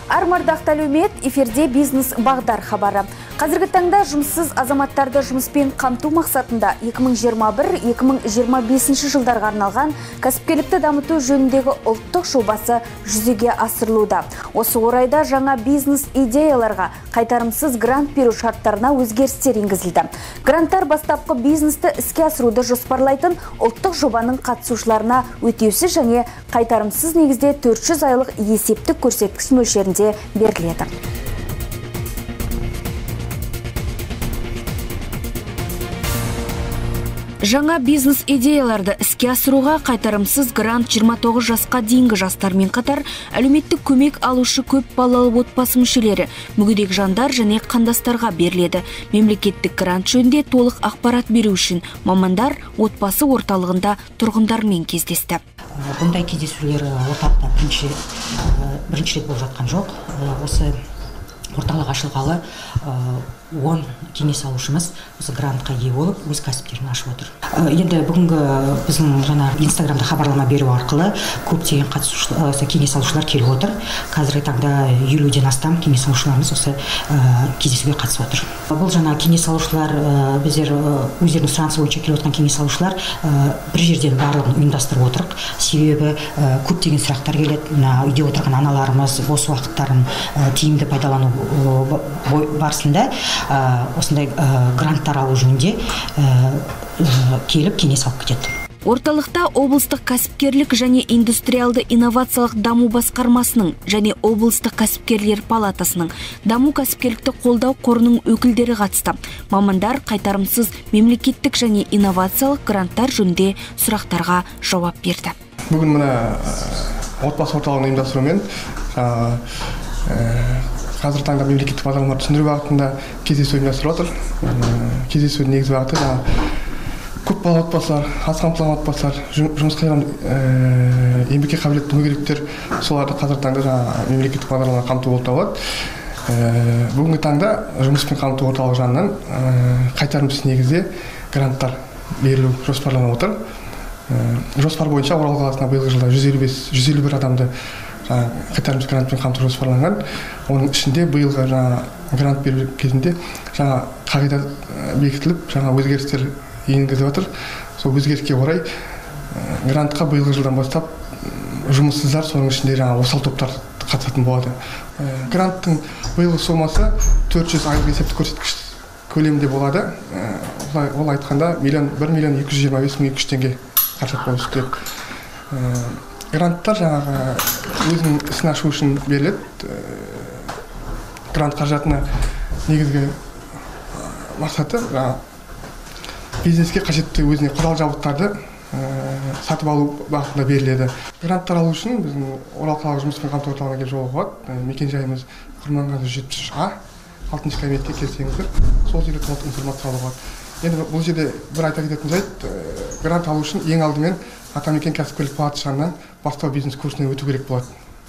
Армардақты әлеумет, эфирде бизнес бағдар хабары. Қазіргі таңда жұмыссыз азаматтарды жұмыспен қамту мақсатында 2021-2025 жылдарға арналған кәсіпкерлікті дамыту жөніндегі ұлттық жобасы жүзеге асырылуда. Осы орайда жаңа бизнес идеяларға қайтарымсыз грант беру шарттарына өзгерістер енгізілді. Гранттар бастапқы бизнесті іске асыруды жоспарлайтын ұлттық жобаның қатысушыларына өтеусіз және қайтарымсыз негізде 400 айлық есептік көрсеткіш мөлшерінде беріледі. Жаңа бизнес идеяларды іске асыруға қайтарымсыз грант 29 жасқа дейінгі жастармен қатар әлеуметтік көмек алушы көп балалы отбасы мүшелері, мүгедек жандар және қандастарға беріледі. Мемлекеттік грант жөнінде толық ақпарат беру үшін мамандар отбасы орталығында тұрғындармен кездесті. Бұндай кездесулер орталықта бірінші рет болып жатқан жоқ. Осы орталық ашылғалы 10 кеңес алушымыз осы грантқа ие болып, өз кәсіптерін ашып отыр. Енді бүгінгі біздің жаңа Инстаграмда хабарлама беру арқылы көптеген кеңес алушылар келіп отыр. Қазіргі таңда 50-ден астам кеңес алушыларымыз осы кездесуге қатысып отыр. Бұл жаңа кеңес алушылар, біздер өздерінің сұранысы бойынша келіп отқан кеңес алушылар бір жерден барлығын ұйымдастырып отырық. Себебі көптеген сұрақтар келеді. Үйде отырған аналарымыз бос уақыттарын тиімді пайдалану барысында осындай гранттар алу жөнінде келіп кеңес алып кетеді. Орталықта облыстық кәсіпкерлік және индустриалды инновациялық даму басқармасының және облыстық кәсіпкерлер палатасының даму кәсіпкерлікті қолдау қорының өкілдері қатысты. Мамандар қайтарымсыз мемлекеттік және инновациялық гранттар жөнінде сұрақтарға жауап берді. Бүгін мына отбасы орталығының ұйымдастыруымен қазіргі таңда мемлекеттік бағдарламаларды түсіндіру бағытында кездесу ұйымдастырылып отыр. Кездесудің негізгі бағыты көп балалы отбасылар, аз қамтылған отбасылар, жұмысқа еңбекке қабілетті мүгедектер, соларды қазіргі таңда мемлекеттік бағдарламалар қамту болып табылады. Бүгінгі таңда жұмыспен қамту орталығы жанынан қайтарымсыз негізде гранттар берілу жоспарланып отыр. Жоспар бойынша Орал қаласына биылғы жылда 151 адамды қайтарымсыз грантпен қамту жоспарланған. Оның ішінде биылғы грант беру кезінде жаңа қағида бекітіліп, жаңа өзгерістер енгізіліп отыр. Сол өзгеріске орай грантқа биылғы жылдан бастап жұмыссыздар, соның ішінде осал топтар қатысатын болады. Гранттың биылғы сомасы 400 айлық есептік көрсеткіш көлемінде болады. Ол айтқанда 1.225.200 теңге қаражат болып түседі. Гранттар өзінің ісін ашу үшін беріледі. Грант қаражатына негізгі мақсаты бизнеске қажетті өзіне құрал жабдықтарды сатып алу бағытында беріледі. Гранттар алу үшін біздің Орал қалалық жұмыспен қамту орталығына келіп жолығуға болады. Мекен-жайымыз Құрманғазы 73А, 6-шы кабинетке келсеңіздер, сол жерде толық информация алуға болады. Енді бұл жерде бір айта кететін жайт, грант алу үшін ең алдымен Атамекен кәсіпкерлік палатасы жанынан бастау бизнес курсынан өту керек болады.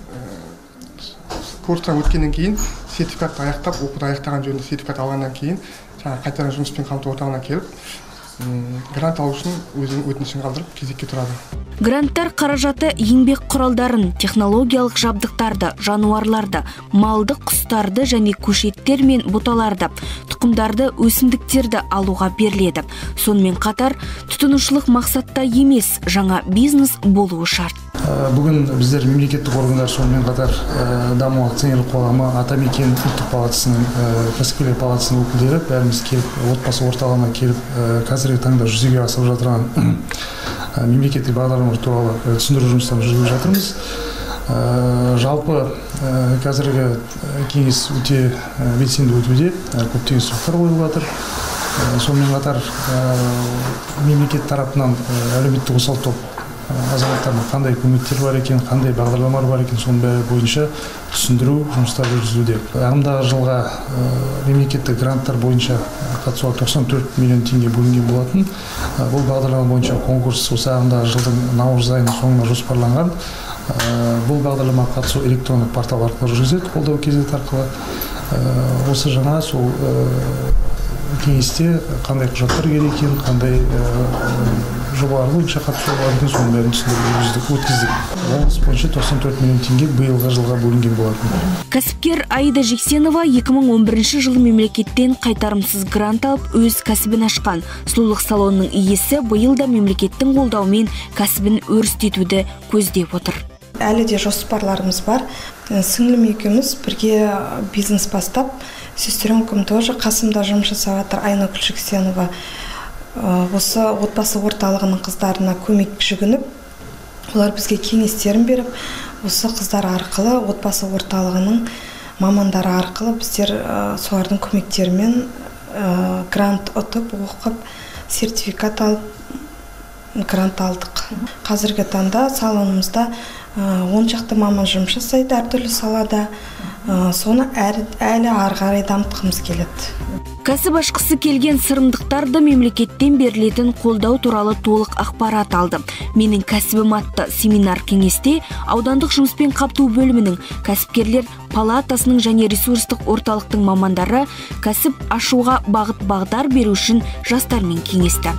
Курстан өткеннен кейін сертификатты аяқтап, оқуды аяқтаған жөнінде сертификат алғаннан кейін қайтадан жұмыспен қамту орталығына келіп, грант алу үшін өзінің өтінішін қалдырып кезекке тұрады. Гранттар қаражаты еңбек құралдарын, технологиялық жабдықтарды, жануарларды, малды, құстарды және көшеттер мен бұталарды, тұқымдарды, өсімдіктерді алуға беріледі. Сонымен қатар, тұтынушылық мақсатта емес, жаңа бизнес болуы шарт. Бүгін біздер мемлекеттік органдар, сонымен қатар даму акционерлік қоғамы, Атамекен ұлттық палатасының, кәсіпкерлер палатасының өкілдері бәріміз келіп, отбасы орталығына келіп, қазіргі таңда жүзеге асырып жатырған мемлекеттік бағдарламалар туралы түсіндіру жұмыстарын жүргізіп жатырмыз. Жалпы қазіргі кеңес өте белсенді өтуде, көптеген сұрақтар қойылып жатыр. Сонымен қатар мемлекет тарапынан әлеуметтік осал топ азаматтарына қандай көмектер бар екен, қандай бағдарламалар бар екен, соның бәрі бойынша түсіндіру жұмыстары жүргізілуде. Ағымдағы жылға мемлекеттік гранттар бойынша қатысуға 94 миллион теңге бөлінген болатын. Бұл бағдарлама бойынша конкурс осы ағымдағы жылдың наурыз айының соңына жоспарланған. Бұл бағдарламаға қатысу электрондық портал арқылы жүргізіледі, қолдау кезек арқылы. Осы жаңа сол кеңесте қандай құжаттар керек екен, қандай жобаларды, бойынша қатысу жобалардың соның бәрін түсіндіріп өткіздік. Облыс бойынша 94 миллион теңге биылғы жылға бөлінген болатын. Кәсіпкер Аида Жексенова 2011 жылы мемлекеттен қайтарымсыз грант алып өз кәсібін ашқан. Сұлулық салонының иесі биыл да мемлекеттің қолдауымен кәсібін өрістетуді көздеп отыр. Әлі де жоспарларымыз бар. Сіңлім екеуміз бірге бизнес бастап, сестренкам тоже қасымда жұмыс жасап жатыр, Айнагүл Жексенова. Осы отбасы орталығының қыздарына көмек жүгініп, олар бізге кеңестерін беріп, осы қыздар арқылы, отбасы орталығының мамандары арқылы біздер солардың көмектерімен грант ұтып, оқып, сертификат алып, грант алдық. Қазіргі таңда салонымызда 10 шақты маман жұмыс жасайды әртүрлі салада. Соны әлі ары қарай дамытқымыз келеді. Кәсіп ашқысы келген сырымдықтарды мемлекеттен берілетін қолдау туралы толық ақпарат алды. Менің кәсібім атты семинар кеңесте аудандық жұмыспен қамту бөлімінің, кәсіпкерлер палатасының және ресурстық орталықтың мамандары кәсіп ашуға бағыт-бағдар беру үшін жастармен кеңесті.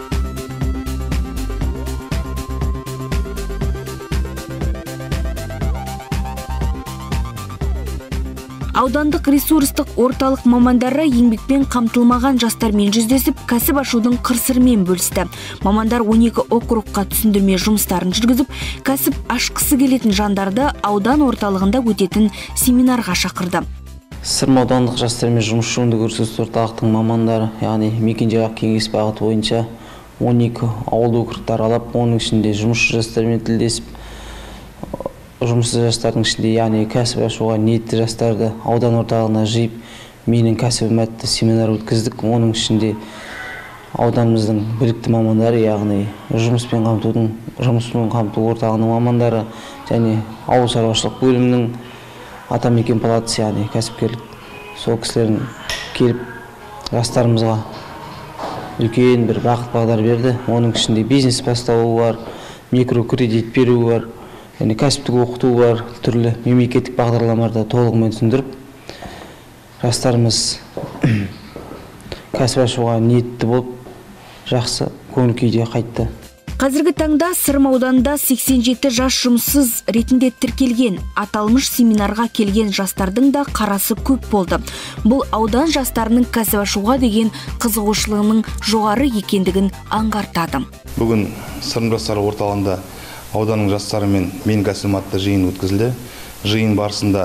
Аудандық ресурстық орталық мамандары еңбекпен қамтылмаған жастармен жүздесіп, кәсіп ашудың қыр-сырымен бөлісті. Мамандар 12 округқа түсіндірме жұмыстарын жүргізіп, кәсіп ашқысы келетін жандарды аудан орталығында өтетін семинарға шақырды. Сырым аудандық жастармен жұмыс жөніндегі ресурстық орталықтың мамандары, яғни мекен-жайға кеңес бағыты бойынша 12 ауыл округтар алып, оның ішінде жұмысшы жастармен тілдесіп, жұмыссыз жастардың ішінде, яғни кәсіп ашуға ниетті жастарды аудан орталығына жиып, менің кәсібім атты семинар өткіздік. Оның ішінде ауданымыздың білікті мамандары, яғни жұмыспен қамту орталығының мамандары және ауыл шаруашылық бөлімінің атамекен палатасы, яғни кәсіпкерлік, сол кісілердің келіп жастарымызға үлкен бір бағыт-бағдар берді. Оның ішінде бизнес бастауы бар, микрокредит беру бар, және кәсіптік оқыту бар, түрлі мемлекеттік бағдарламаларда толығымен түсіндіріп, жастарымыз кәсіп ашуға ниетті болып, жақсы көңіл күйде қайтты. Қазіргі таңда Сырым ауданында 87 жас жұмыссыз ретінде тіркелген. Аталмыш семинарға келген жастардың да қарасы көп болды. Бұл аудан жастарының кәсіп ашуға деген қызығушылығының жоғары екендігін аңғартады. Бүгін Сырым жастары орталығында ауданның жастарымен мен кәсібім атты жиын өткізілді. Жиын барысында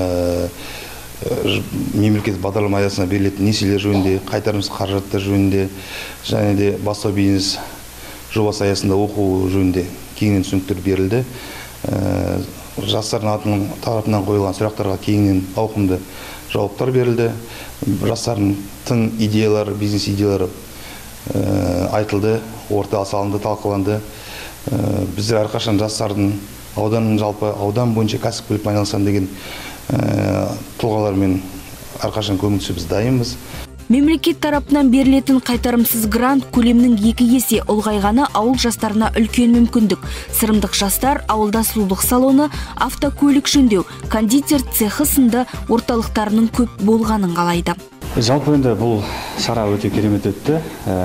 мемлекеттік бағдарлама аясында берілетін несиелер жөнінде, қайтарымсыз қаражаттар жөнінде және де бастау бизнес жобасы аясында оқу жөнінде кеңінен түсініктер берілді. Жастардың тарапынан қойылған сұрақтарға кеңінен ауқымды жауаптар берілді. Жастардың тың идеялары, бизнес идеялары айтылды, ортаға салынды, талқыланды. Біздер әрқашан жастардың аудан бойынша кәсіпкерлікпен айналысамын деген тұлғалармен әрқашан көмектесуге біз дайынбыз. Мемлекет тарапынан берілетін қайтарымсыз грант көлемінің 2 есе ұлғайғаны ауыл жастарына үлкен мүмкіндік. Сырымдық жастар ауылда сұлулық салоны, автокөлік жөндеу, кондитер цехы сынды орталықтарының көп болғанын қалайды. Жалпы енді бұл шара өте керемет өтті.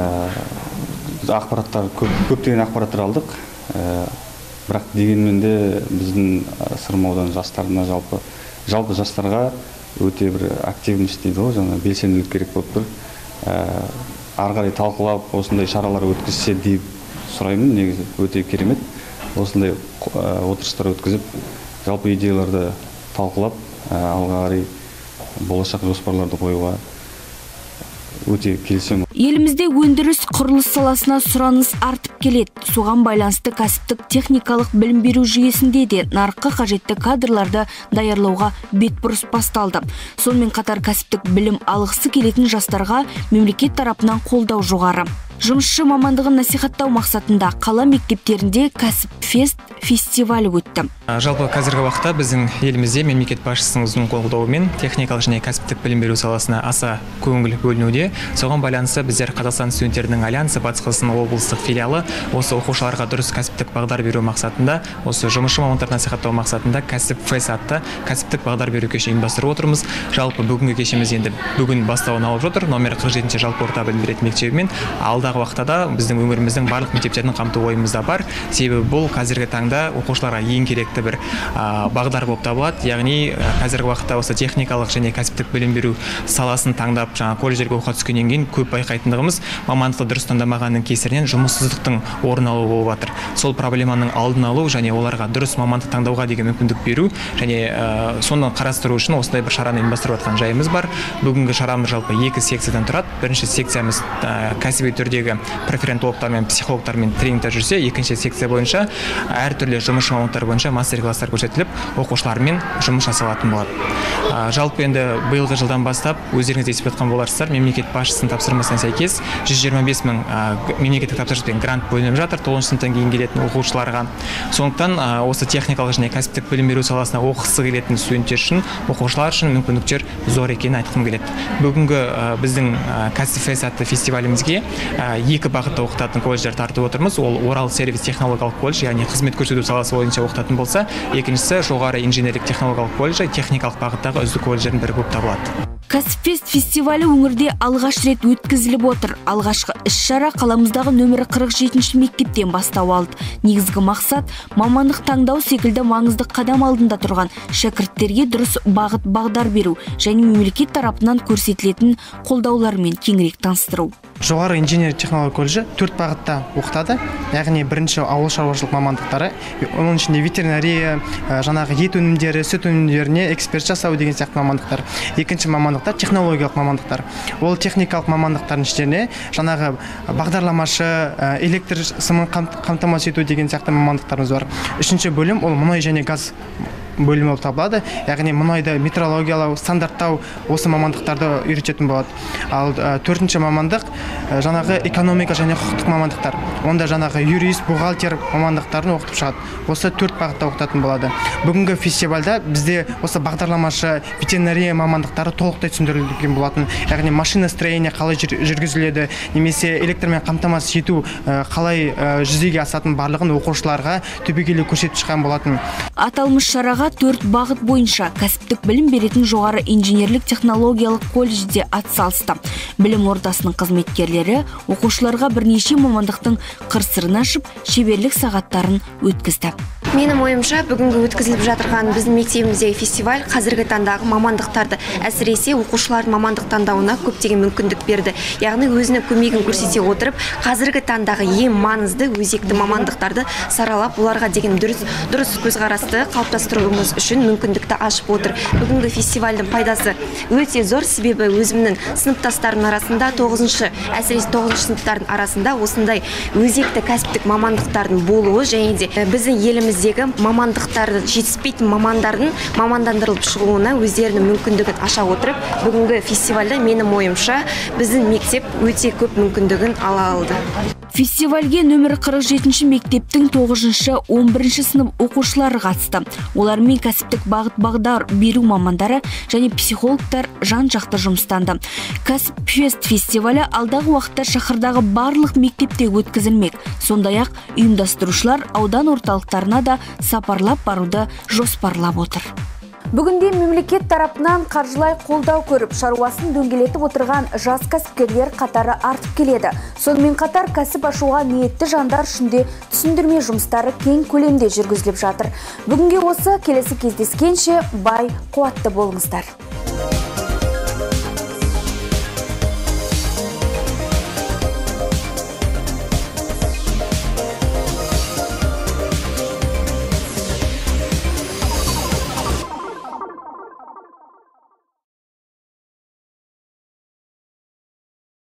Көптеген ақпараттар алдық. Бірақ дегенмен де біздің Сырым ауданы жастарына жалпы жастарға өте бір активность дейді ғой, жаңа белсенділік керек болып тұр. Ары қарай талқылап, осындай шаралар өткізсе деп сұраймын. Негізі өте керемет. Осындай отырыстар өткізіп, жалпы идеяларды талқылап, алға қарай болашақ жоспарларды қоюға өте келісемін. Елімізде өндіріс құрылыс саласына сұраныс артып келеді. Соған байланысты кәсіптік техникалық білім беру жүйесінде де нарыққа қажетті кадрларды даярлауға бетбұрыс басталды. Сонымен қатар кәсіптік білім алғысы келетін жастарға мемлекет тарапынан қолдау жоғары. Жұмысшы мамандығын насихаттау мақсатында қала мектептерінде кәсіп фестивалі өтті. Жалпы қазіргі уақытта біздің елімізде мемлекет басшысының қолдауымен техникалық және кәсіптік білім беру саласына аса көңіл бөлінуде. Соған байланысты біздер Қазақстан студенттерінің альянсы Батыс Қазақстан облыстық филиалы осы оқушыларға дұрыс кәсіптік бағдар беру мақсатында, осы жұмысшы мамандарды насихаттау мақсатында кәсіп фест атты кәсіптік бағдар беру кешін ұйымдастырып отырмыз. Жалпы бүгінгі кешіміз енді бүгін бастауын алып жатыр. Номер 47-ші жалпы орта білім беретін мектебімен алдағы уақытта біздің өңіріміздің барлық мектептерін қамту ойымызда бар. Себебі бұл қазіргі таңда оқушыларға ең керекті бір бағдар болып табылады. Яғни қазіргі уақытта осы техникалық және кәсіптік білім беру саласын таңдап, колледждерге оқуға түскеннен кейін көп байқайтындығымыз мамандықты дұрыс таңдамағанның кесірінен жұмыссыздықтың орын алуы болып жатыр. Сол проблеманың алдын алу және оларға дұрыс мамандық таңдауға деген мүмкіндік беру және соны қарастыру үшін осындай бір шараны ұйымдастырып жатқан жайымыз бар. Бүгінгі шарамыз жалпы 2 секциядан тұрады. Бірінші секциямыз кәсіби түрдегі профессионалдар мен психологтармен тренингтер жүрсе, екінші секция бойынша әртүрлі жұмысшы мамандықтар бойынша мастер-класстар көрсетіліп, оқушылармен жұмыс жасалатын болады. Жалпы енді биылғы жылдан бастап өздеріңіз естіп жатқан боларсыздар, мемлекет басшысының тапсырмасына сәйкес 125 мың мемлекеттік тапсырыспен грант бөлініп жатыр 9 сыныптан кейін келетін оқушыларға. Сондықтан осы техникалық және кәсіптік білім беру саласына оқығысы келетін студенттер үшін, оқушылар үшін мүмкіндіктер зор екенін айтқым келеді. Бүгінгі біздің кәсіп фест атты фестивалімізге 2 бағытта оқытатын колледждер тартып отырмыз. Ол Орал сервис технологиялық колледж, яғни қызмет көрсету саласы бойынша оқытатын болса, екіншісі жоғары инженерлік технологиялық колледж, техникалық бағыттағы үздік колледждердің бірі болып табылады. Кәсіпфест фестивалі өңірде алғаш рет өткізіліп отыр. Алғашқы іс-шара қаламыздағы нөмірі 47-ші мектептен бастау алды. Негізгі мақсат мамандық таңдау секілді маңызды қадам алдында тұрған шәкірттерге дұрыс бағыт-бағдар беру және мемлекет тарапынан көрсетілетін қолдаулармен кеңірек таныстыру. Жоғары инженерлік технология колледжі 4 бағытта оқытады. Яғни бірінші ауыл шаруашылық мамандықтары, оның ішінде ветеринария, жаңағы ет өнімдері, сүт өнімдеріне эксперт жасау деген сияқты мамандықтар. Екінші мамандықтар технологиялық мамандықтар. Ол техникалық мамандықтардың іштеріне жаңағы бағдарламашы, электр сымын қамтамасыз ету деген сияқты мамандықтарымыз бар. Үшінші бөлім ол мұнай және газ бөлімі болып табылады. Яғни мұнайды метрологиялау, стандарттау осы мамандықтарды үйрететін болады. Ал төртінші мамандық жаңағы экономика және құқықтық мамандықтар. Онда жаңағы юрист, бухгалтер мамандықтарын оқытып шығады. Осы 4 бағытта оқытатын болады. Бүгінгі фестивальда бізде осы бағдарламашы, ветеринария мамандықтары толықтай түсіндірілген болатын. Яғни машиностроение қалай жүргізіледі, немесе электрмен қамтамасыз ету қалай жүзеге асатын барлығын оқушыларға түбегейлі көрсетіп шыққан болатын. Аталмыш шараға 4 бағыт бойынша кәсіптік білім беретін жоғары инженерлік технологиялық колледжде атсалысты. Білім ордасының қызметкерлері оқушыларға бірнеше мамандықтың қыр-сырын ашып, шеберлік сағаттарын өткізді. Менің ойымша, бүгінгі өткізіліп жатырған біздің мектебіміздегі фестиваль қазіргі таңдағы мамандықтарды, әсіресе оқушылардың мамандық таңдауына көптеген мүмкіндік берді. Яғни өзінің көмегін көрсете отырып, қазіргі таңдағы ең маңызды өзекті мамандықтарды саралап, оларға деген дұрыс көзқарасты қалыптастыруымыз үшін мүмкіндікті ашып отыр. Бүгінгі фестивальдің пайдасы өте зор, себебі өзімнің сыныптастарымның арасында 9-шы, әсіресе 9-шы сыныптардың арасында осындай өзекті кәсіптік мамандықтардың болуы және де біздің еліміздегі мамандықтарды жетіспейтін мамандардың мамандандырылып шығуына өздерінің мүмкіндігін аша отырып, бүгінгі фестивальда менің ойымша біздің мектеп өте көп мүмкіндігін ала алды. Фестивальге нөмірі 47-ші мектептің 9-шы, 11-ші сынып оқушылары қатысты. Олармен кәсіптік бағыт-бағдар беру мамандары және психологтар жан-жақты жұмыстанды. Кәсіпфест фестивалі алдағы уақытта шаһардағы барлық мектепте өткізілмек. Сондай-ақ ұйымдастырушылар аудан орталықтарына да сапарлап баруды жоспарлап отыр. Бүгінде мемлекет тарапынан қаржылай қолдау көріп, шаруасын дөңгелетіп отырған жас кәсіпкерлер қатары артып келеді. Сонымен қатар кәсіп ашуға ниетті жандар үшінде түсіндірме жұмыстары кең көлемде жүргізіліп жатыр. Бүгінге осы, келесі кездескенше бай қуатты болыңыздар.